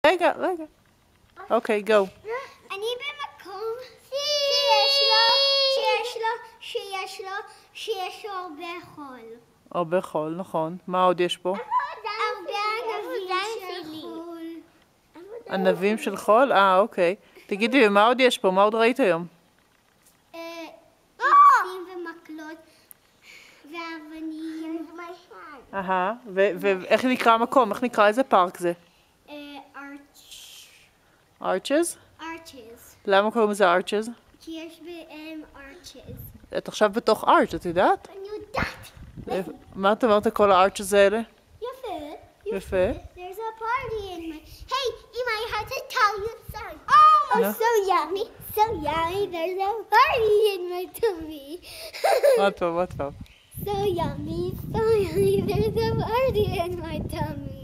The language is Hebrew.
רגע. אוקיי, גו. אני במקום שיש לו הרבה חול. הרבה חול, נכון. מה עוד יש פה? הרבה ענבים של חול. ענבים של חול? אוקיי. תגידי, מה עוד יש פה? מה עוד ראית היום? עצים ומקלות ואבנים. ואיך נקרא המקום? איך נקרא? איזה פארק זה? ארצ'ז? ארצ'ז. למה קוראים לזה ארצ'ז? כי יש בהם ארצ'ז. את עכשיו בתוך ארץ', את יודעת? אני יודעת. מה את אומרת כל הארצ'ז האלה? יפה. There's a party in my... Hey, Ima, I have to tell you something. Oh, No. so yummy. There's a party in my tummy. מה טוב. So yummy. There's a party in my tummy.